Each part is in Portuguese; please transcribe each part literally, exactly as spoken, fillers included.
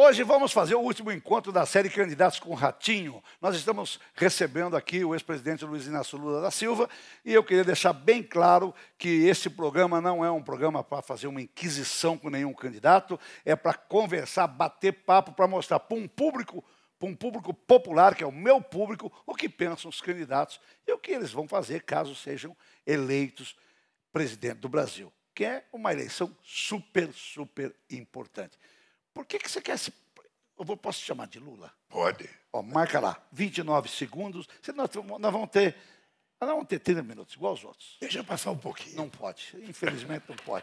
Hoje vamos fazer o último encontro da série Candidatos com Ratinho. Nós estamos recebendo aqui o ex-presidente Luiz Inácio Lula da Silva e eu queria deixar bem claro que esse programa não é um programa para fazer uma inquisição com nenhum candidato, é para conversar, bater papo, para mostrar para um público, para um público popular, que é o meu público, o que pensam os candidatos e o que eles vão fazer caso sejam eleitos presidente do Brasil, que é uma eleição super, super importante. Por que, que você quer se... Eu vou, posso te chamar de Lula? Pode. Ó, marca lá, vinte e nove segundos. Nós, nós vamos ter... Nós vamos ter trinta minutos, igual aos outros. Deixa passar um pouquinho. Não pode, infelizmente não pode.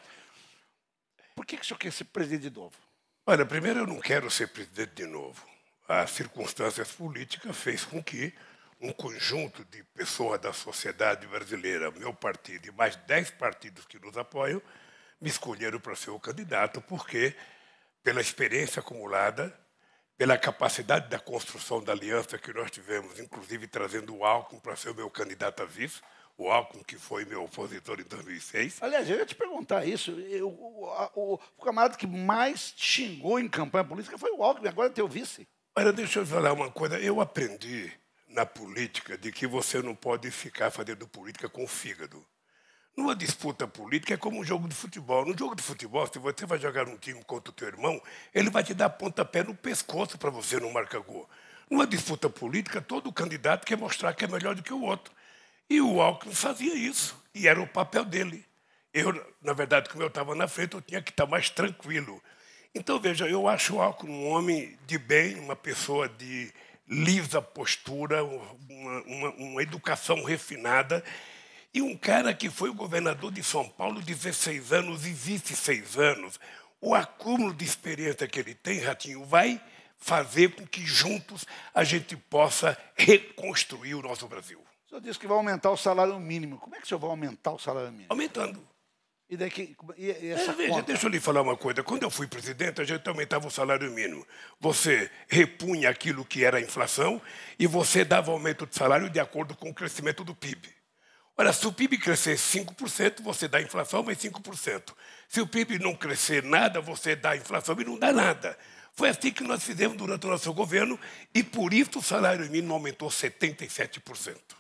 Por que, que o senhor quer ser presidente de novo? Olha, primeiro eu não quero ser presidente de novo. As circunstâncias políticas fez com que um conjunto de pessoas da sociedade brasileira, meu partido e mais dez partidos que nos apoiam, me escolheram para ser o candidato, porque... pela experiência acumulada, pela capacidade da construção da aliança que nós tivemos, inclusive trazendo o Alckmin para ser o meu candidato a vice, o Alckmin que foi meu opositor em dois mil e seis. Aliás, eu ia te perguntar isso. Eu, o, o, o camarada que mais xingou em campanha política foi o Alckmin, agora é teu vice. Olha, deixa eu falar uma coisa. Eu aprendi na política de que você não pode ficar fazendo política com o fígado. Numa disputa política é como um jogo de futebol. No jogo de futebol, se você vai jogar um time contra o teu irmão, ele vai te dar pontapé no pescoço para você não marcar gol. Numa disputa política, todo candidato quer mostrar que é melhor do que o outro. E o Alckmin fazia isso, e era o papel dele. Eu, na verdade, como eu estava na frente, eu tinha que estar mais tranquilo. Então, veja, eu acho o Alckmin um homem de bem, uma pessoa de lisa postura, uma, uma, uma educação refinada, e um cara que foi o governador de São Paulo dezesseis anos e vice seis anos. O acúmulo de experiência que ele tem, Ratinho, vai fazer com que juntos a gente possa reconstruir o nosso Brasil. O senhor disse que vai aumentar o salário mínimo. Como é que o senhor vai aumentar o salário mínimo? Aumentando. E daqui, e, e essa é, veja, conta? deixa eu lhe falar uma coisa. Quando eu fui presidente, a gente aumentava o salário mínimo. Você repunha aquilo que era a inflação e você dava aumento de salário de acordo com o crescimento do P I B. Olha, se o P I B crescer cinco por cento, você dá inflação, mas cinco por cento. Se o P I B não crescer nada, você dá inflação e não dá nada. Foi assim que nós fizemos durante o nosso governo e, por isso, o salário mínimo aumentou setenta e sete por cento.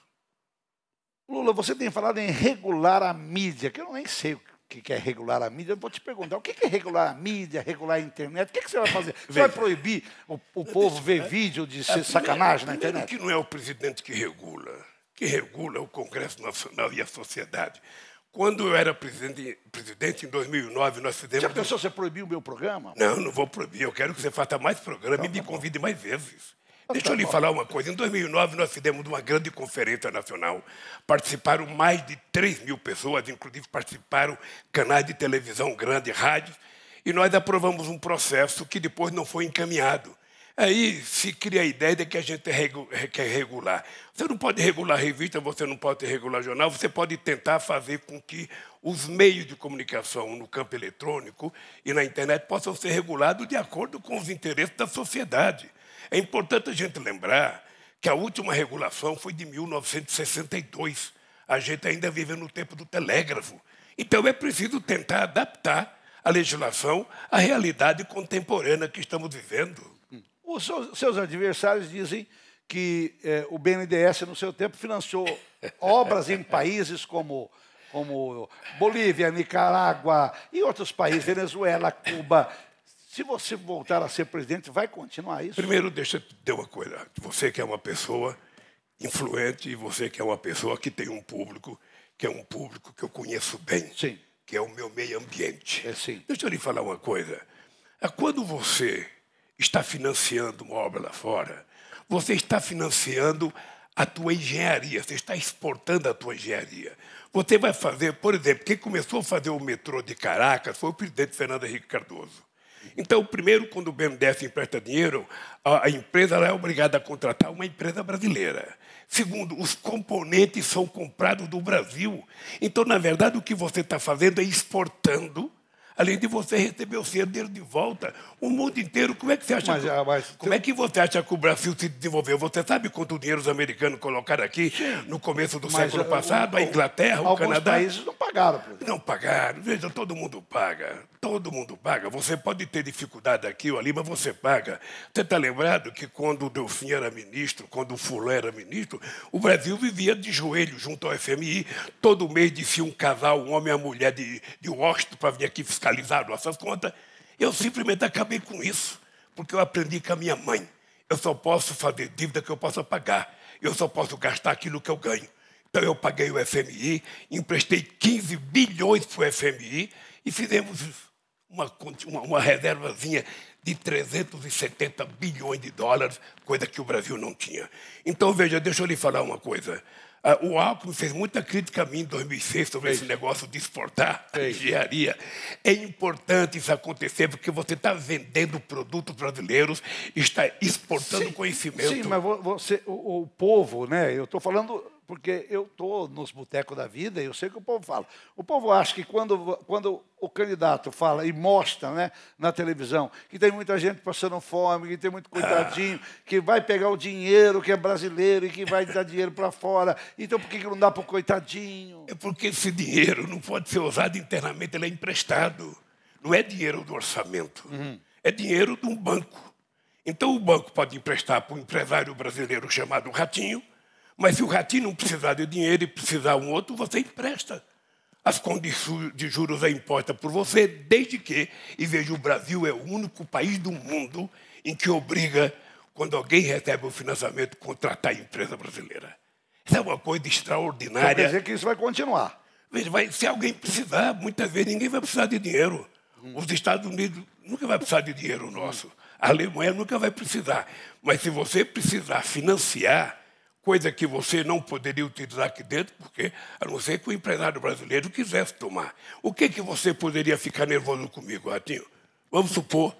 Lula, você tem falado em regular a mídia, que eu nem sei o que é regular a mídia. Eu vou te perguntar, o que é regular a mídia, regular a internet? O que, que você vai fazer? Você vai proibir o, o povo ver vídeo de ser sacanagem na internet? Que não é o presidente que regula. Que regula o Congresso Nacional e a sociedade. Quando eu era presidente, presidente em dois mil e nove, nós fizemos... Já pensou você proibir o meu programa? Não, não vou proibir. Eu quero que você faça mais programa então, e me tá convide mais vezes. Então, Deixa tá eu lhe bom. falar uma coisa. Em dois mil e nove, nós fizemos uma grande conferência nacional. Participaram mais de três mil pessoas, inclusive participaram canais de televisão grande, rádios, e nós aprovamos um processo que depois não foi encaminhado. Aí se cria a ideia de que a gente quer regular. Você não pode regular revista, você não pode regular jornal, você pode tentar fazer com que os meios de comunicação no campo eletrônico e na internet possam ser regulados de acordo com os interesses da sociedade. É importante a gente lembrar que a última regulação foi de mil novecentos e sessenta e dois. A gente ainda vive no tempo do telégrafo. Então é preciso tentar adaptar a legislação à realidade contemporânea que estamos vivendo. Os seus adversários dizem que eh, o B N D E S, no seu tempo, financiou obras em países como, como Bolívia, Nicarágua e outros países, Venezuela, Cuba. Se você voltar a ser presidente, vai continuar isso? Primeiro, deixa eu te dizer uma coisa. Você que é uma pessoa influente e você que é uma pessoa que tem um público, que é um público que eu conheço bem, sim, que é o meu meio ambiente. É, sim. Deixa eu lhe falar uma coisa. Quando você está financiando uma obra lá fora, você está financiando a tua engenharia, você está exportando a tua engenharia. Você vai fazer, por exemplo, quem começou a fazer o metrô de Caracas foi o presidente Fernando Henrique Cardoso. Então, primeiro, quando o B N D E S empresta dinheiro, a empresa ela é obrigada a contratar uma empresa brasileira. Segundo, os componentes são comprados do Brasil. Então, na verdade, o que você está fazendo é exportando Além de você receber o seu dinheiro de volta, o mundo inteiro, como é que você acha, Mas, que, ah, mas como tem- é que você acha que o Brasil se desenvolveu? Você sabe quanto dinheiro os americanos colocaram aqui no começo do mas, século ah, passado? o- A Inglaterra, o alguns Canadá? países não pagaram, presidente. Não pagaram. Veja, todo mundo paga. Todo mundo paga. Você pode ter dificuldade aqui ou ali, mas você paga. Você está lembrado que quando o Delfim era ministro, quando o Fulano era ministro, o Brasil vivia de joelho junto ao F M I. Todo mês descia um casal, um homem e uma mulher de, de Washington para vir aqui fiscalizar nossas contas. Eu simplesmente acabei com isso, porque eu aprendi com a minha mãe. Eu só posso fazer dívida que eu possa pagar. Eu só posso gastar aquilo que eu ganho. Então, eu paguei o F M I, emprestei quinze bilhões para o F M I e fizemos uma, uma, uma reservazinha de trezentos e setenta bilhões de dólares, coisa que o Brasil não tinha. Então, veja, deixa eu lhe falar uma coisa. Ah, o Alckmin fez muita crítica a mim em dois mil e seis sobre esse negócio de exportar a engenharia. É importante isso acontecer, porque você está vendendo produtos brasileiros, está exportando Sim, conhecimento. Sim, mas vo- você, o, o povo, né? Eu estou falando porque eu estou nos botecos da vida e eu sei que o povo fala. O povo acha que quando, quando o candidato fala e mostra, né, na televisão que tem muita gente passando fome, que tem muito coitadinho, que vai pegar o dinheiro que é brasileiro e que vai dar dinheiro para fora. Então por que que não dá para o coitadinho? É porque esse dinheiro não pode ser usado internamente, ele é emprestado. Não é dinheiro do orçamento, é dinheiro de um banco. Então o banco pode emprestar para um empresário brasileiro chamado Ratinho, mas se o Ratinho não precisar de dinheiro e precisar um outro, você empresta. As condições de juros é imposta por você, desde que, e veja, o Brasil é o único país do mundo em que obriga, quando alguém recebe o financiamento, contratar a empresa brasileira. Isso é uma coisa Então, extraordinária. quer dizer que isso vai continuar. Veja, vai, se alguém precisar, muitas vezes ninguém vai precisar de dinheiro. Os Estados Unidos nunca vai precisar de dinheiro nosso. A Alemanha nunca vai precisar. Mas se você precisar financiar, coisa que você não poderia utilizar aqui dentro, porque, a não ser que o empresário brasileiro quisesse tomar. O que, que você poderia ficar nervoso comigo, Ratinho? Vamos supor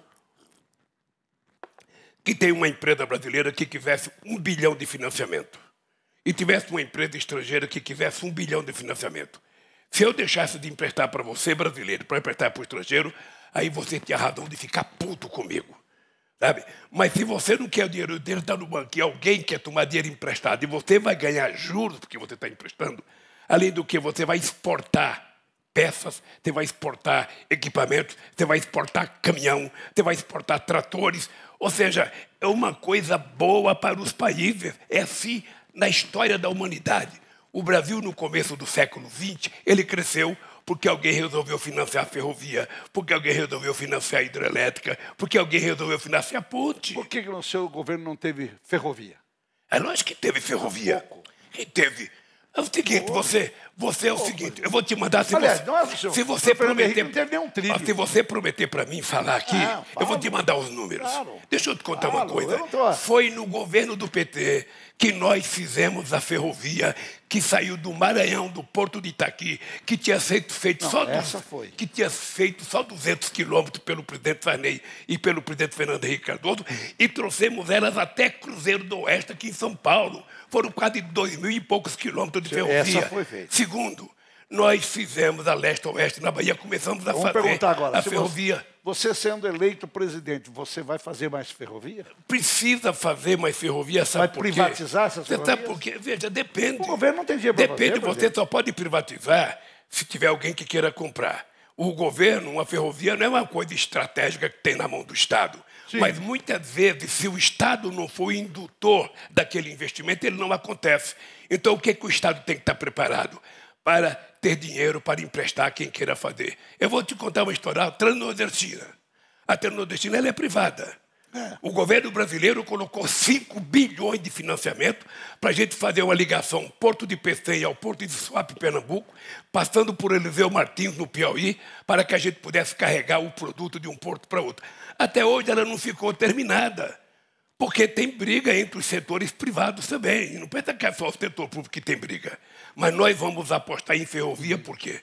que tem uma empresa brasileira que quisesse um bilhão de financiamento e tivesse uma empresa estrangeira que quisesse um bilhão de financiamento. Se eu deixasse de emprestar para você, brasileiro, para emprestar para o estrangeiro, aí você tinha razão de ficar puto comigo. Sabe? Mas se você não quer o dinheiro dele, está no banco, e alguém quer tomar dinheiro emprestado, e você vai ganhar juros porque você está emprestando, além do que você vai exportar peças, você vai exportar equipamentos, você vai exportar caminhão, você vai exportar tratores. Ou seja, é uma coisa boa para os países. É assim na história da humanidade. O Brasil, no começo do século vinte, ele cresceu porque alguém resolveu financiar a ferrovia, porque alguém resolveu financiar a hidrelétrica, porque alguém resolveu financiar a ponte. Por que que no seu governo não teve ferrovia? É lógico que teve ferrovia. Que teve. É o seguinte, você, você é o seguinte, eu vou te mandar, se Aliás, você, não é o senhor. se O você senhor Fernando prometer, Henrique não teve nenhum trilho. Ó, se você prometer para mim falar aqui, Ah, eu vou falo. te mandar os números. Claro. Deixa eu te contar uma Falo, coisa. eu não tô- Foi no governo do P T que nós fizemos a ferrovia que saiu do Maranhão, do Porto de Itaqui, que tinha feito, feito Não, só essa du- foi. que tinha feito só duzentos quilômetros pelo presidente Sarney e pelo presidente Fernando Henrique Cardoso, e trouxemos elas até Cruzeiro do Oeste, aqui em São Paulo. Foram quase dois mil e poucos quilômetros de ferrovia. Essa foi feita. Segundo, nós fizemos a leste-oeste na Bahia, começamos a Vamos fazer perguntar agora. a se ferrovia. Você, você sendo eleito presidente, você vai fazer mais ferrovia? Precisa fazer mais ferrovia, sabe Vai por quê? privatizar essas Você sabe ferrovias? por quê? Veja, depende. O governo não tem dinheiro para Depende, fazer, você presidente. só pode privatizar se tiver alguém que queira comprar. O governo, uma ferrovia, não é uma coisa estratégica que tem na mão do Estado. Sim. Mas muitas vezes, se o Estado não for o indutor daquele investimento, ele não acontece. Então, o que, que o Estado tem que estar preparado? Para ter dinheiro para emprestar a quem queira fazer. Eu vou te contar uma história. A Transnordestina. A Transnordestina ela é privada. O governo brasileiro colocou cinco bilhões de financiamento para a gente fazer uma ligação Porto de Pecém ao Porto de Suape, Pernambuco, passando por Eliseu Martins, no Piauí, para que a gente pudesse carregar o produto de um porto para outro. Até hoje ela não ficou terminada, porque tem briga entre os setores privados também. E não pensa que é só o setor público que tem briga. Mas nós vamos apostar em ferrovia por quê?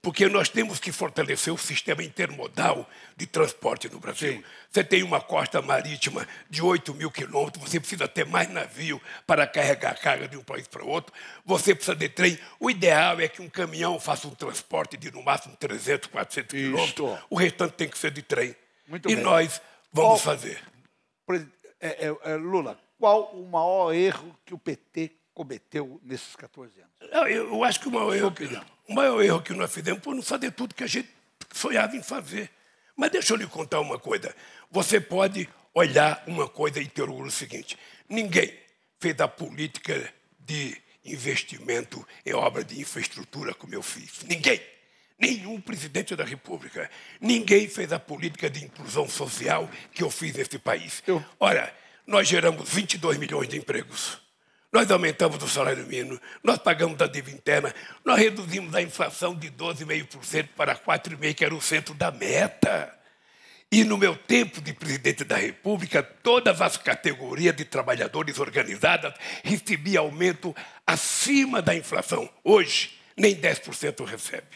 porque nós temos que fortalecer o sistema intermodal de transporte no Brasil. Sim. Você tem uma costa marítima de oito mil quilômetros, você precisa ter mais navio para carregar a carga de um país para outro, você precisa de trem. O ideal é que um caminhão faça um transporte de, no máximo, trezentos, quatrocentos quilômetros, o restante tem que ser de trem. Muito e bem. nós vamos Qual, fazer. É, é, é, Lula, qual o maior erro que o P T cometeu nesses quatorze anos? Eu, eu acho que o maior, erro que, o maior erro que nós fizemos foi não fazer tudo que a gente sonhava em fazer. Mas deixa eu lhe contar uma coisa. Você pode olhar uma coisa e ter orgulho seguinte. Ninguém fez a política de investimento em obra de infraestrutura como eu fiz. Ninguém. Nenhum presidente da República. Ninguém fez a política de inclusão social que eu fiz nesse país. Eu... Ora, nós geramos vinte e dois milhões de empregos. Nós aumentamos o salário mínimo, nós pagamos a dívida interna, nós reduzimos a inflação de doze vírgula cinco por cento para quatro vírgula cinco por cento, que era o centro da meta. E no meu tempo de presidente da República, todas as categorias de trabalhadores organizadas recebiam aumento acima da inflação. Hoje, nem dez por cento recebe.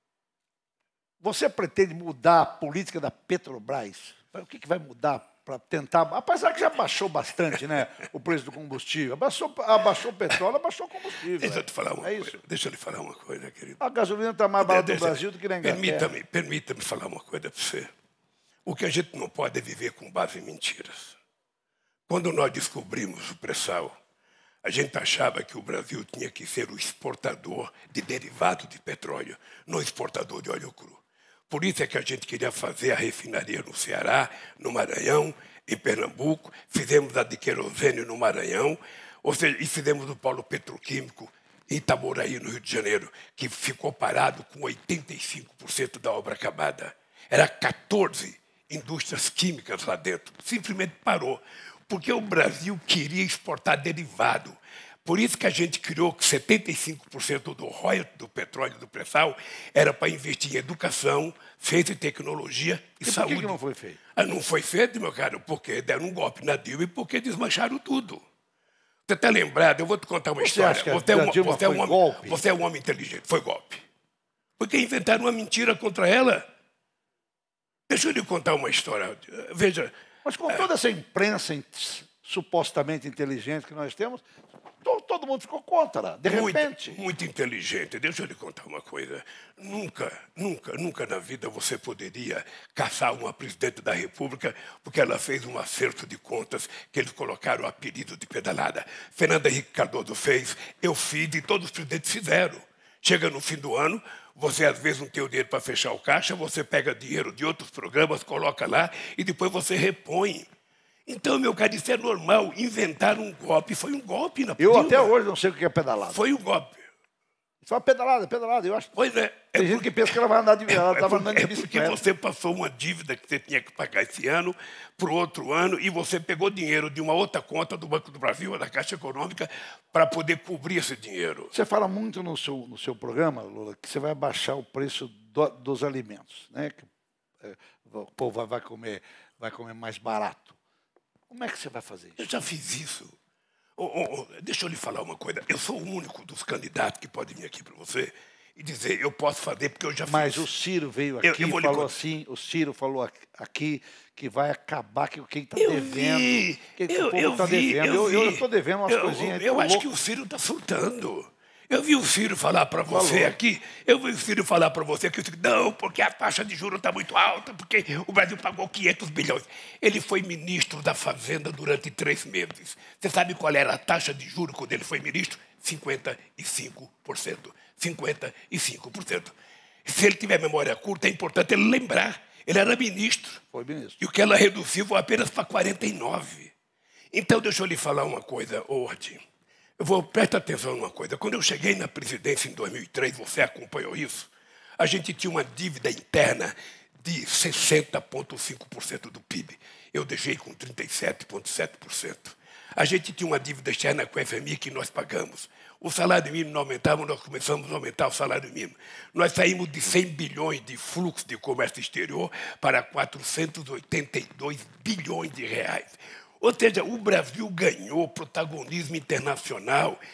Você pretende mudar a política da Petrobras? O que, que vai mudar para tentar... Apesar que já baixou bastante, né, o preço do combustível. Abaixou, abaixou o petróleo, abaixou o combustível. Deixa eu te falar uma é coisa. Isso. Deixa eu lhe falar uma coisa, querido. A gasolina está mais barata no Brasil do que na Inglaterra. Permita-me, permita-me falar uma coisa para você. O que a gente não pode é viver com base em mentiras. Quando nós descobrimos o pré-sal, a gente achava que o Brasil tinha que ser o exportador de derivados de petróleo, não exportador de óleo cru. Por isso é que a gente queria fazer a refinaria no Ceará, no Maranhão, em Pernambuco, fizemos a de querosene no Maranhão, ou seja, e fizemos o polo petroquímico em Itaboraí, no Rio de Janeiro, que ficou parado com oitenta e cinco por cento da obra acabada. Era quatorze indústrias químicas lá dentro. Simplesmente parou, porque o Brasil queria exportar derivado. Por isso que a gente criou que setenta e cinco por cento do royalty do petróleo e do pré-sal era para investir em educação, ciência e tecnologia e, e saúde. Por que, que não foi feito? Ah, não foi feito, meu caro, porque deram um golpe na Dilma e porque desmancharam tudo. Você está lembrado? Eu vou te contar uma você história. Acha que você, é a uma, Dilma você, é um foi homem, golpe? você é um homem inteligente. Foi golpe. Porque inventaram uma mentira contra ela. Deixa eu lhe contar uma história. Veja... Mas com toda essa imprensa supostamente inteligente que nós temos, todo mundo ficou contra, de muito, repente. Muito inteligente. Deixa eu lhe contar uma coisa. Nunca, nunca, nunca na vida você poderia caçar uma presidente da República porque ela fez um acerto de contas que eles colocaram o apelido de pedalada. Fernando Henrique Cardoso fez, eu fiz e todos os presidentes fizeram. Chega no fim do ano, você às vezes não tem o dinheiro para fechar o caixa, você pega dinheiro de outros programas, coloca lá e depois você repõe. Então, meu caro, isso é normal. Inventar um golpe foi um golpe na Eu Dilma. até hoje não sei o que é pedalada. Foi um golpe. Só uma pedalada, pedalada. Eu acho. Pois é. Tem é gente porque, que pensa que ela vai andar de ela é estava porque, andando de é porque bicicleta. você passou uma dívida que você tinha que pagar esse ano para o outro ano e você pegou dinheiro de uma outra conta do Banco do Brasil ou da Caixa Econômica para poder cobrir esse dinheiro. Você fala muito no seu, no seu programa, Lula, que você vai baixar o preço do, dos alimentos, né? Que é, o povo vai comer, vai comer mais barato. Como é que você vai fazer isso? Eu já fiz isso. Oh, oh, oh, deixa eu lhe falar uma coisa. Eu sou o único dos candidatos que pode vir aqui para você e dizer, eu posso fazer porque eu já fiz. Mas o Ciro veio aqui e falou assim, o Ciro falou aqui que vai acabar com quem está devendo. Vi, que eu, o povo eu está vi, devendo. Eu Eu estou devendo umas eu, coisinhas. Eu, eu acho louco. que o Ciro está surtando. Eu vi o Ciro falar para você Falou. aqui, eu vi o Ciro falar para você que não, porque a taxa de juros está muito alta, porque o Brasil pagou quinhentos bilhões. Ele foi ministro da Fazenda durante três meses. Você sabe qual era a taxa de juros quando ele foi ministro? cinquenta e cinco por cento. cinquenta e cinco por cento. Se ele tiver memória curta, é importante ele lembrar. Ele era ministro. Foi ministro. E o que ela reduziu foi apenas para quarenta e nove. Então, deixa eu lhe falar uma coisa, Ordi. Eu vou, presta atenção numa coisa. Quando eu cheguei na presidência em dois mil e três, você acompanhou isso, a gente tinha uma dívida interna de sessenta vírgula cinco por cento do P I B. Eu deixei com trinta e sete vírgula sete por cento. A gente tinha uma dívida externa com a F M I que nós pagamos. O salário mínimo não aumentava, nós começamos a aumentar o salário mínimo. Nós saímos de cem bilhões de fluxo de comércio exterior para quatrocentos e oitenta e dois bilhões de reais. Ou seja, o Brasil ganhou protagonismo internacional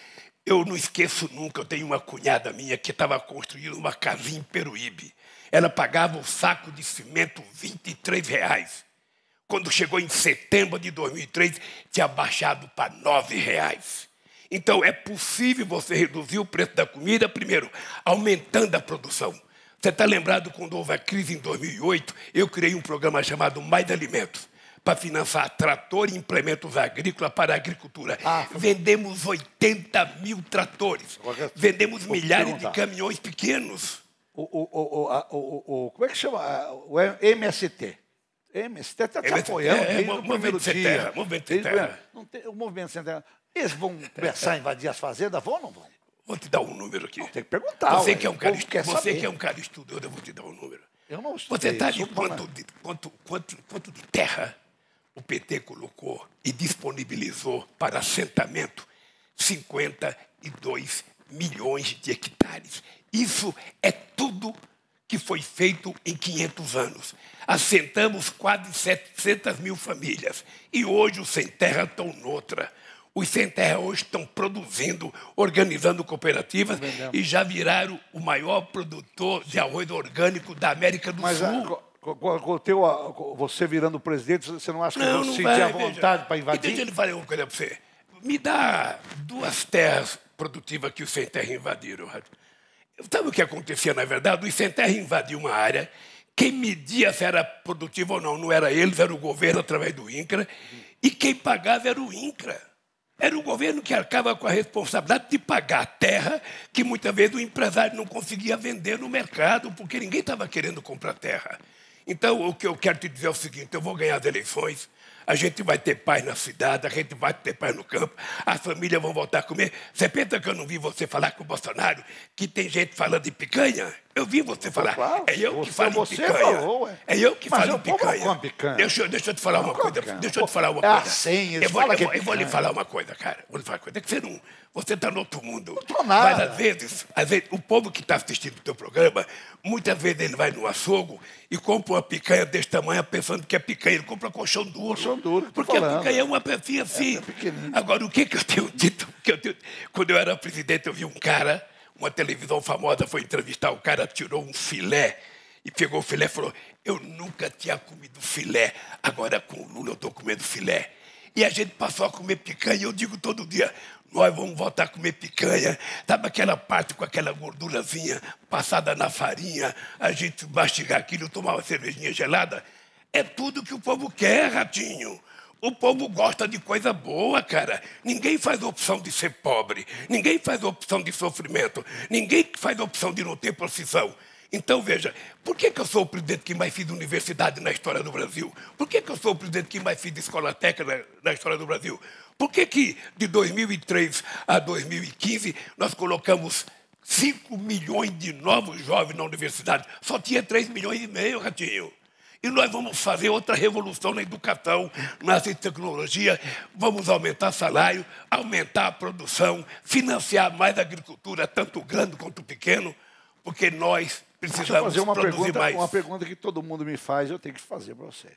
Eu não esqueço nunca, eu tenho uma cunhada minha que estava construindo uma casinha em Peruíbe. Ela pagava o saco de cimento vinte e três reais. Quando chegou em setembro de dois mil e três, tinha baixado para nove reais. Então, é possível você reduzir o preço da comida, primeiro, aumentando a produção. Você está lembrado quando houve a crise em dois mil e oito, eu criei um programa chamado Mais Alimentos, para financiar trator e implementos agrícolas para a agricultura. Ah, vendemos oitenta mil tratores. Vendemos milhares de caminhões pequenos. O, o, o, a, o, o, como é que chama? O M S T. M S T está te apoiando é, é, no primeiro dia. Terra, movimento Sem Terra. Não tem, o Movimento Sem Terra. Eles vão começar a invadir as fazendas? Vão ou não vão? Vou te dar um número aqui. Não, tem que perguntar. Você, ué, que é, um cara, você que é um cara estudioso, eu vou te dar um número. Eu não estudei. Você sabe quanto de, quanto, quanto, quanto de terra o P T colocou e disponibilizou para assentamento? cinquenta e dois milhões de hectares. Isso é tudo que foi feito em quinhentos anos. Assentamos quase setecentas mil famílias. E hoje os sem terra estão noutra. Os sem terra hoje estão produzindo, organizando cooperativas e já viraram o maior produtor de arroz orgânico da América do Mas, Sul. Com o teu, você virando presidente, você não acha que não, você não sentir vai, a vontade para invadir? Deixa ele falar uma coisa para você. Me dá duas terras produtivas que os sem terra invadiram. Sabe o que acontecia, na verdade? Os sem terra invadiam uma área. Quem media se era produtivo ou não, não era eles, era o governo através do INCRA. E quem pagava era o INCRA. Era o governo que arcava com a responsabilidade de pagar a terra que muitas vezes o empresário não conseguia vender no mercado, porque ninguém estava querendo comprar terra. Então, o que eu quero te dizer é o seguinte, eu vou ganhar as eleições, a gente vai ter paz na cidade, a gente vai ter paz no campo, as famílias vão voltar a comer. Você pensa que eu não vi você falar com o Bolsonaro que tem gente falando de picanha? Eu vi você falar. Claro, é eu que você, falo você em picanha. Falou, é eu que Mas falo eu em picanha. picanha. Deixa, deixa eu te falar não uma coisa. Picanha. Deixa eu te falar uma é coisa. Assim, eu vou, fala eu, que vou, é eu vou lhe falar uma coisa, cara. Vou lhe falar uma coisa. É que você não... Você está no outro mundo. Não estou nada. Mas, às vezes, às vezes, o povo que está assistindo o teu programa, muitas vezes ele vai no açougue e compra uma picanha desse tamanho pensando que é picanha. Ele compra colchão duro. Colchão duro, porque falando. a picanha é uma pecinha assim. É, é Agora, o que, que eu tenho dito? Que eu tenho... Quando eu era presidente, eu vi um cara, uma televisão famosa foi entrevistar, o cara tirou um filé e pegou o filé e falou, eu nunca tinha comido filé, agora com o Lula eu estou comendo filé. E a gente passou a comer picanha, e eu digo todo dia, nós vamos voltar a comer picanha. Sabe aquela parte com aquela gordurazinha passada na farinha, a gente mastigar aquilo, tomar uma cervejinha gelada? É tudo que o povo quer, Ratinho. O povo gosta de coisa boa, cara. Ninguém faz opção de ser pobre. Ninguém faz opção de sofrimento. Ninguém faz opção de não ter profissão. Então, veja, por que, que eu sou o presidente que mais fiz universidade na história do Brasil? Por que, que eu sou o presidente que mais fiz escola técnica na, na história do Brasil? Por que, que de dois mil e três a dois mil e quinze nós colocamos cinco milhões de novos jovens na universidade? Só tinha três milhões e meio, Ratinho. E nós vamos fazer outra revolução na educação, na ciência e tecnologia, vamos aumentar salário, aumentar a produção, financiar mais a agricultura, tanto grande quanto pequeno, porque nós precisamos Deixa eu fazer uma produzir pergunta, mais. Uma pergunta que todo mundo me faz, eu tenho que fazer para você.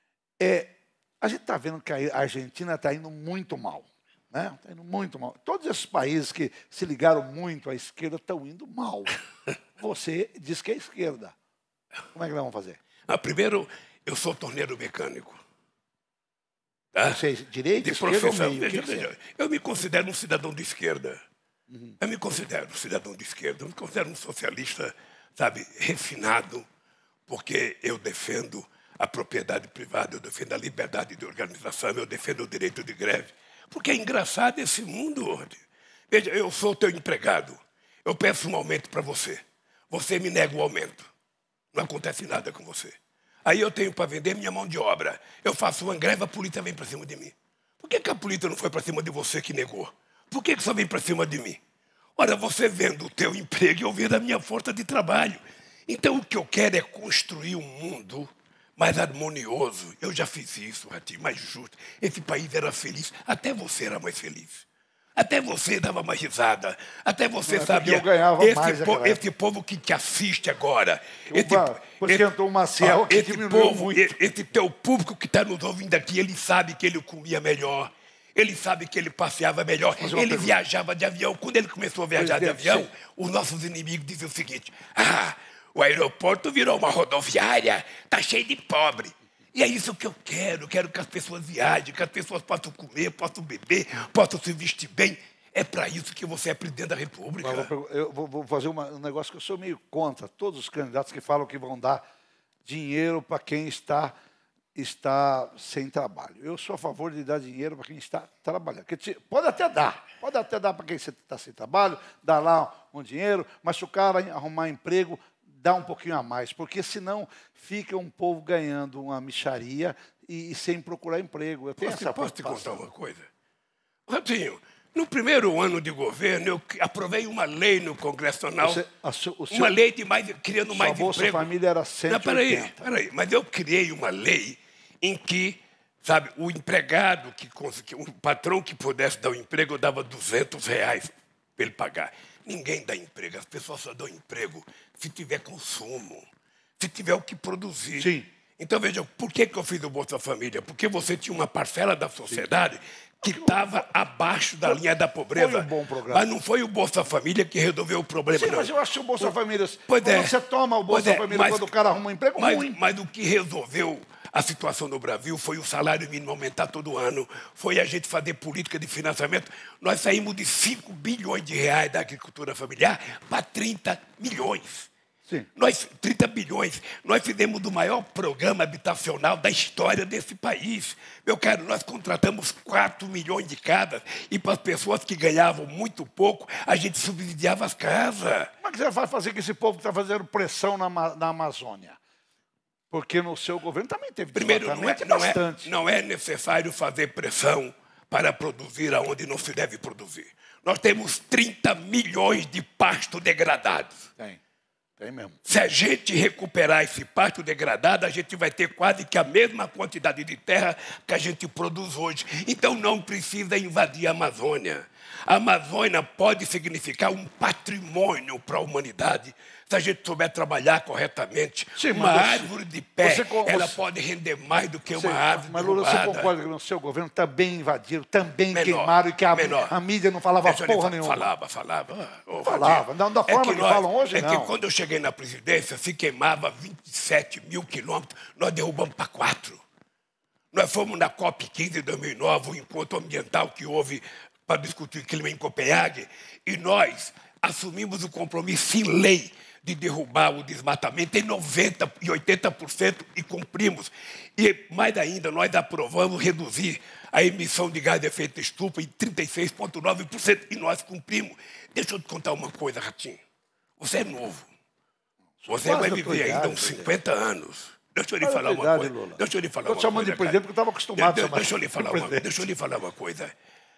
É, a gente está vendo que a Argentina está indo muito mal. Né? Está indo muito mal. Todos esses países que se ligaram muito à esquerda estão indo mal. Você diz que é esquerda. Como é que nós vamos fazer? Ah, primeiro, eu sou torneiro mecânico. Tá? Você é direita, de esquerda profissão. ou meio? Veja, Que que veja, eu me considero um cidadão de esquerda. Uhum. Eu me considero um cidadão de esquerda. Eu me considero um socialista, sabe, refinado, porque eu defendo a propriedade privada, eu defendo a liberdade de organização, eu defendo o direito de greve. Porque é engraçado esse mundo hoje. Veja, eu sou teu empregado. Eu peço um aumento para você. Você me nega o aumento. Não acontece nada com você. Aí eu tenho para vender minha mão de obra. Eu faço uma greve, a polícia vem para cima de mim. Por que, que a polícia não foi para cima de você que negou? Por que, que só vem para cima de mim? Ora, você vendo o teu emprego e eu vendo a minha força de trabalho. Então, o que eu quero é construir um mundo mais harmonioso. Eu já fiz isso, Ratinho, mais justo. Esse país era feliz. Até você era mais feliz. Até você dava mais risada. Até você é sabia. Eu ganhava esse, mais po esse povo que te assiste agora. Esse, esse, entrou o Maciel, que esse povo, muito. Esse teu público que está nos ouvindo aqui, ele sabe que ele comia melhor. Ele sabe que ele passeava melhor. Ele pergunta. Viajava de avião. Quando ele começou a viajar de avião, sim. Os nossos inimigos diziam o seguinte: ah, o aeroporto virou uma rodoviária, tá cheio de pobre. E é isso que eu quero. Eu quero que as pessoas viajem, que as pessoas possam comer, possam beber, possam se vestir bem. É para isso que você é presidente da República. Eu vou fazer uma, um negócio que eu sou meio contra. Todos os candidatos que falam que vão dar dinheiro para quem está, está sem trabalho. Eu sou a favor de dar dinheiro para quem está trabalhando. Pode até dar. Pode até dar para quem está sem trabalho, dar lá um dinheiro, mas se o cara arrumar emprego, dá um pouquinho a mais, porque senão fica um povo ganhando uma mixaria e, e sem procurar emprego. Eu tenho posso, essa posso te contar uma coisa? Ratinho, no primeiro ano de governo, eu aprovei uma lei no Congresso Nacional, Você, a su, o seu, uma lei de mais, criando mais emprego. Sua Bolsa Família era cento e oitenta. Não, peraí, peraí, mas eu criei uma lei em que, sabe, o empregado, que, que o patrão que pudesse dar o emprego, eu dava duzentos reais para ele pagar. Ninguém dá emprego, as pessoas só dão emprego se tiver consumo, se tiver o que produzir. Sim. Então, veja, por que, que eu fiz o Bolsa Família? Porque você tinha uma parcela da sociedade que estava abaixo da linha da pobreza. Foi um bom programa. Mas não foi o Bolsa Família que resolveu o problema, Sim, não. mas eu acho que o Bolsa Família... Pois é. Você toma o Bolsa é, Família mas, quando o cara arruma um emprego, mas, ruim. Mas o que resolveu a situação no Brasil foi o salário mínimo aumentar todo ano, foi a gente fazer política de financiamento. Nós saímos de cinco bilhões de reais da agricultura familiar para trinta milhões. Sim. Nós, trinta bilhões, nós fizemos o maior programa habitacional da história desse país. Meu caro, nós contratamos quatro milhões de casas e para as pessoas que ganhavam muito pouco, a gente subsidiava as casas. Como é que você vai fazer com esse povo que está fazendo pressão na, na Amazônia? Porque no seu governo também teve Primeiro, não é, não, bastante. é, não é necessário fazer pressão para produzir aonde não se deve produzir. Nós temos trinta milhões de pastos degradados. Tem. Tem mesmo. Se a gente recuperar esse pasto degradado, a gente vai ter quase que a mesma quantidade de terra que a gente produz hoje. Então não precisa invadir a Amazônia. A Amazônia pode significar um patrimônio para a humanidade. Se a gente souber trabalhar corretamente, Sim, uma você, árvore de pé, você, ela você, pode render mais do que uma árvore Mas, Lula, você concorda que no seu governo também invadiram, também menor, queimaram e que a, a mídia não falava Deixa porra nenhuma? Falava, falava. Oh, falava, não da forma é que, que nós, falam hoje, é não. É que quando eu cheguei na presidência, se queimava vinte e sete mil quilômetros, nós derrubamos para quatro. Nós fomos na COP quinze de dois mil e nove, o encontro ambiental que houve para discutir clima em Copenhague, e nós assumimos o compromisso em lei de derrubar o desmatamento em noventa por cento e oitenta por cento e cumprimos. E, mais ainda, nós aprovamos reduzir a emissão de gás de efeito estufa em trinta e seis vírgula nove por cento e nós cumprimos. Deixa eu te contar uma coisa, Ratinho. Você é novo. Você vai viver ainda uns cinquenta anos. Deixa eu lhe falar uma coisa. Deixa eu lhe falar uma coisa. Estou chamando de presidente porque eu estava acostumado a chamar. Deixa eu lhe falar uma, deixa eu lhe falar uma coisa.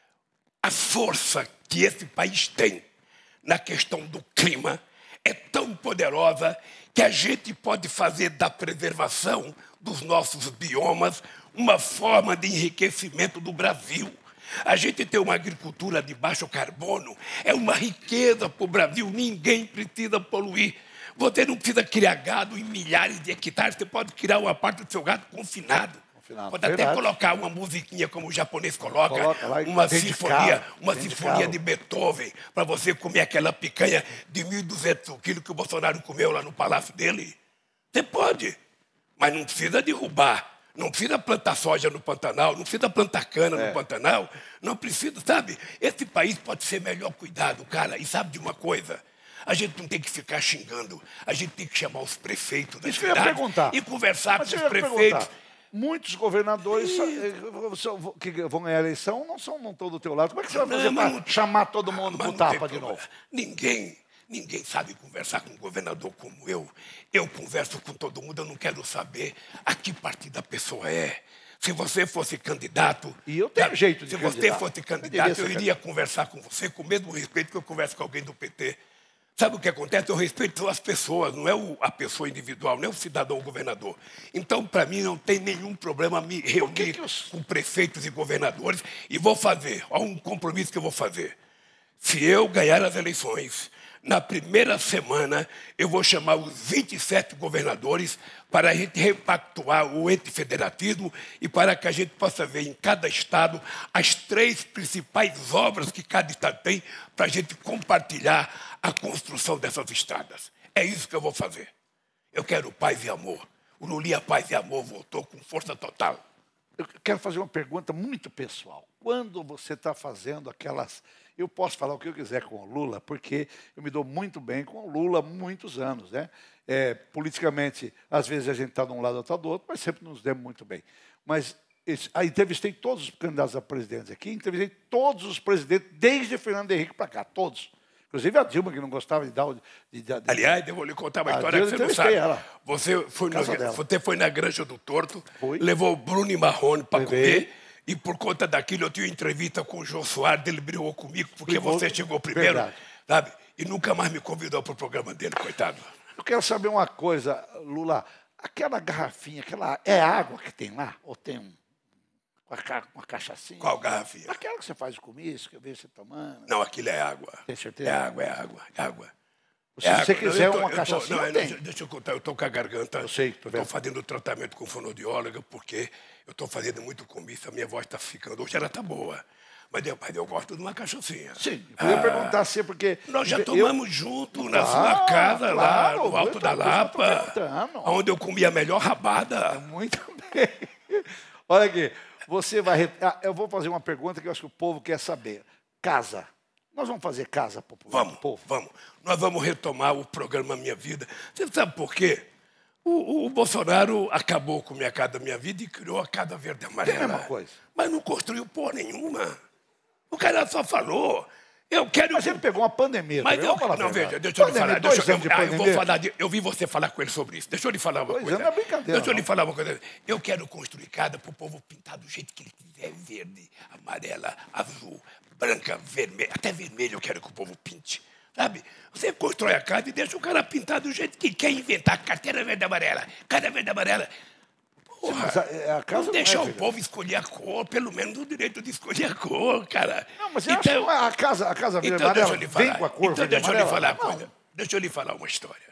A força que esse país tem na questão do clima é tão poderosa que a gente pode fazer da preservação dos nossos biomas uma forma de enriquecimento do Brasil. A gente ter uma agricultura de baixo carbono é uma riqueza para o Brasil. Ninguém precisa poluir. Você não precisa criar gado em milhares de hectares. Você pode criar uma parte do seu gado confinado. confinado. Pode Verdade. até colocar uma musiquinha como o japonês coloca, coloca lá, uma sinfonia, uma sinfonia de, de Beethoven, para você comer aquela picanha de mil e duzentos quilos que o Bolsonaro comeu lá no palácio dele. Você pode, mas não precisa derrubar. Não precisa plantar soja no Pantanal, não precisa plantar cana é. no Pantanal, não precisa, sabe? Esse país pode ser melhor cuidado, cara. E sabe de uma coisa? A gente não tem que ficar xingando, a gente tem que chamar os prefeitos da cidade e conversar Mas com os prefeitos. Perguntar. Muitos governadores só, que vão ganhar a eleição não, são, não estão do teu lado. Como é que você vai fazer para chamar todo mundo para o tapa de novo? Ninguém, ninguém sabe conversar com um governador como eu. Eu converso com todo mundo, eu não quero saber a que partido a pessoa é. Se você fosse candidato... E eu tenho sabe, jeito de Se candidato. você fosse candidato, eu, eu iria conversar com você com o mesmo respeito que eu converso com alguém do P T. Sabe o que acontece? Eu respeito as pessoas, não é a pessoa individual, não é o cidadão o governador. Então, para mim, não tem nenhum problema me reunir que que eu... com prefeitos e governadores e vou fazer, olha um compromisso que eu vou fazer. Se eu ganhar as eleições, Na primeira semana, eu vou chamar os vinte e sete governadores para a gente repactuar o ente federatismo e para que a gente possa ver em cada estado as três principais obras que cada estado tem para a gente compartilhar a construção dessas estradas. É isso que eu vou fazer. Eu quero paz e amor. O Lulinha Paz e Amor voltou com força total. Eu quero fazer uma pergunta muito pessoal. Quando você está fazendo aquelas... Eu posso falar o que eu quiser com o Lula, porque eu me dou muito bem com o Lula há muitos anos, né? É, politicamente, às vezes a gente está de um lado ou está do outro, mas sempre nos demos muito bem. Mas esse, aí entrevistei todos os candidatos a presidentes aqui, entrevistei todos os presidentes, desde Fernando Henrique para cá, todos. Inclusive a Dilma, que não gostava de dar... De, de, de... Aliás, eu vou lhe contar uma história Dilma, que você não sabe. Ela. Você foi, no, você foi na Granja do Torto, foi. Levou o Bruno e Marrone para comer, e por conta daquilo eu tive uma entrevista com o Jô Soares, ele brigou comigo porque brigou. Você chegou primeiro, verdade. Sabe? E nunca mais me convidou para o programa dele, coitado. Eu quero saber uma coisa, Lula. Aquela garrafinha, aquela é água que tem lá? Ou tem um, uma, uma cachaçinha? Qual garrafinha? Aquela que você faz o comício, que eu vejo você tomando. Não, aquilo é água. Tem certeza? É água, é água, é água. Se é você água. quiser eu tô, uma eu cachaçinha, tô, não, tem. Deixa eu contar, eu estou com a garganta. Eu sei, estou fazendo tratamento com fonoaudióloga, porque eu estou fazendo muito comício, a minha voz está ficando. Hoje ela está boa. Mas eu, mas eu gosto de uma cachaçinha. Sim, eu podia ah, perguntar se porque... Nós já tomamos eu... junto na ah, sua casa, claro, lá no Alto da Lapa, onde eu comi a melhor rabada. Muito bem. Olha aqui, você vai... Ah, eu vou fazer uma pergunta que eu acho que o povo quer saber. Casa. Nós vamos fazer casa popular? Vamos, povo. vamos. Nós vamos retomar o programa Minha Vida. Você sabe por quê? O, o, o Bolsonaro acabou com Minha Casa Minha Vida e criou a Casa Verde e Amarela. É a mesma coisa. Mas não construiu porra nenhuma. O cara só falou. Eu quero. Mas ele pegou uma pandemia. Mas eu, eu não, veja, deixa eu lhe falar. Deixa, eu, eu, ah, eu vou falar de, eu vi você falar com ele sobre isso. Deixa eu lhe falar uma dois coisa. Anos é brincadeira, deixa eu lhe não. falar uma coisa. Eu quero construir casa para o povo pintar do jeito que ele quiser. Verde, amarela, azul, branca, vermelha. Até vermelho eu quero que o povo pinte. Sabe? Você constrói a casa e deixa o cara pintar do jeito que quer inventar. Carteira verde e amarela, casa verde e amarela. Porra, Sim, a, a casa não deixar não é, o povo escolher a cor, pelo menos o direito de escolher a cor, cara. Não, mas então, eu acho que a casa, a casa verde então, amarela vem com a cor Então, verde deixa eu lhe falar não. coisa. Deixa eu lhe falar uma história.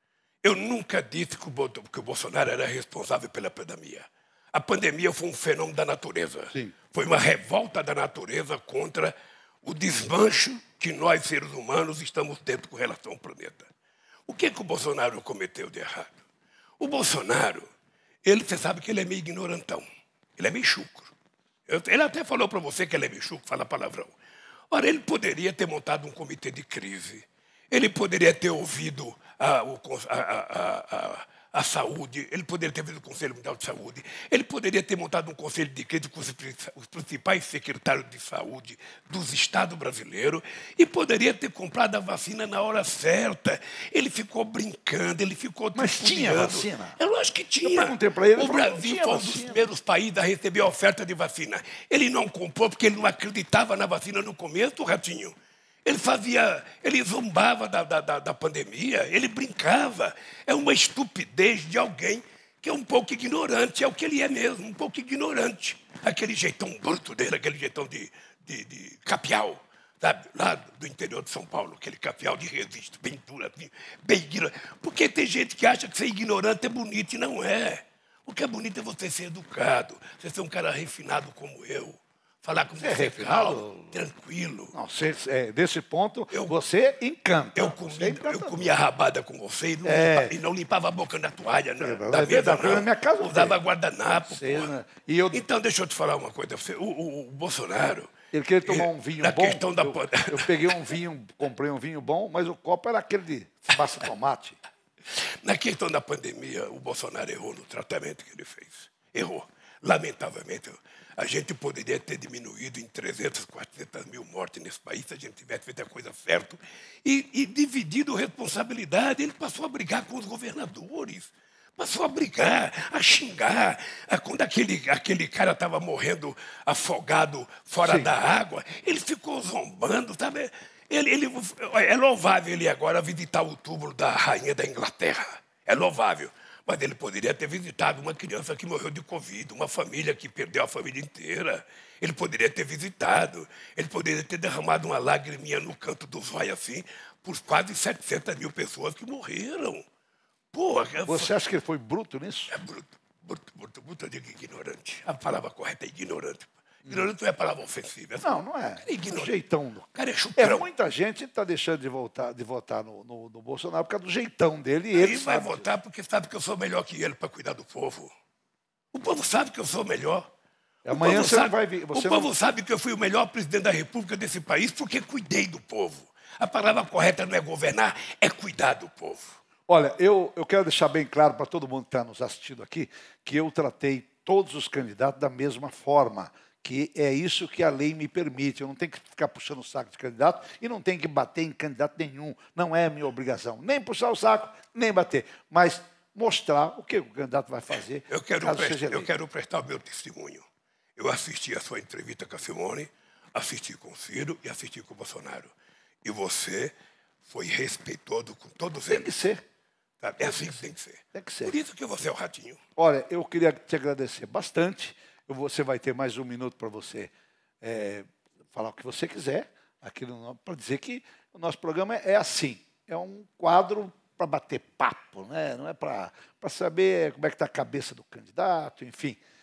Eu nunca disse que o, que o Bolsonaro era responsável pela pandemia. A pandemia foi um fenômeno da natureza. Sim. Foi uma revolta da natureza contra o desmancho que nós, seres humanos, estamos tendo com relação ao planeta. O que, que o Bolsonaro cometeu de errado? O Bolsonaro... Ele, você sabe que ele é meio ignorantão. Ele é meio chucro. Ele até falou para você que ele é meio chucro, fala palavrão. Ora, ele poderia ter montado um comitê de crise. Ele poderia ter ouvido a, a, a, a, a saúde. Ele poderia ter ouvido o Conselho Mundial de Saúde. Ele poderia ter montado um conselho de crise com os, os principais secretários de saúde dos estados brasileiros e poderia ter comprado a vacina na hora certa. Ele ficou brincando, ele ficou... Mas tinha vacina? Eu acho que tinha. Eu perguntei para ele. O Brasil foi um dos primeiros países a receber a oferta de vacina. Ele não comprou porque ele não acreditava na vacina no começo, Ratinho. Ele fazia, ele zombava da, da, da pandemia, ele brincava. É uma estupidez de alguém que é um pouco ignorante, é o que ele é mesmo, um pouco ignorante. Aquele jeitão bruto dele, aquele jeitão de, de, de capial, sabe? Lá do interior de São Paulo, aquele capial de registro, bem duro, assim, bem ignorante. Porque tem gente que acha que ser ignorante é bonito e não é. O que é bonito é você ser educado, você ser um cara refinado como eu. Falar com você, você calmo, tranquilo. Não, você, é, desse ponto, eu, você encanta. Eu, comi, eu comia rabada com você e não, é. limpava, e não limpava a boca na toalha, na, é, da mesa, não. Na minha casa, usava guardanapo. Né? E eu... Então, deixa eu te falar uma coisa. O, o, o Bolsonaro... Ele queria tomar um vinho na bom. Questão da... eu, eu peguei um vinho, comprei um vinho bom, mas o copo era aquele de passa tomate. Na questão da pandemia, o Bolsonaro errou no tratamento que ele fez. Errou. Lamentavelmente, a gente poderia ter diminuído em trezentas, quatrocentas mil mortes nesse país se a gente tivesse feito a coisa certa e, e dividido responsabilidade. Ele passou a brigar com os governadores, passou a brigar, a xingar. Quando aquele, aquele cara estava morrendo afogado fora Sim. da água, ele ficou zombando, sabe? Ele, ele, é louvável ele agora visitar o túmulo da rainha da Inglaterra. É louvável. Mas ele poderia ter visitado uma criança que morreu de Covid, uma família que perdeu a família inteira. Ele poderia ter visitado, ele poderia ter derramado uma lagriminha no canto do zóio assim, por quase setecentas mil pessoas que morreram. Porra, Você acha que ele foi bruto nisso? é bruto, bruto, bruto, bruto, eu digo ignorante. A palavra correta é ignorante. Ignorante não é palavra ofensiva. Não, não é. O cara é ignorante. O jeitão. O cara é É, chucrão. muita gente está deixando de votar, de votar no, no, no Bolsonaro por causa do jeitão dele. E Ele ele vai sabe votar porque sabe que eu sou melhor que ele para cuidar do povo. O povo sabe que eu sou melhor. O Amanhã povo você não sabe- vai vir- você o povo não- sabe que eu fui o melhor presidente da República desse país porque cuidei do povo. A palavra correta não é governar, é cuidar do povo. Olha, eu, eu quero deixar bem claro para todo mundo que está nos assistindo aqui que eu tratei todos os candidatos da mesma forma, que é isso que a lei me permite. Eu não tenho que ficar puxando o saco de candidato e não tenho que bater em candidato nenhum. Não é minha obrigação. Nem puxar o saco, nem bater. Mas mostrar o que o candidato vai fazer Eu quero, caso prestar, seja eu eleito. quero prestar o meu testemunho. Eu assisti a sua entrevista com a Simone, assisti com o Ciro e assisti com o Bolsonaro. E você foi respeitoso com todos Tem eles. que ser. Sabe? É assim que tem que ser. Tem que ser. Por isso que você é o ratinho. Olha, eu queria te agradecer bastante. Eu- Você vai ter mais um minuto para você é, falar o que você quiser aqui para dizer que o nosso programa é assim. É um quadro para bater papo, né? Não é para saber como é que está a cabeça do candidato, enfim.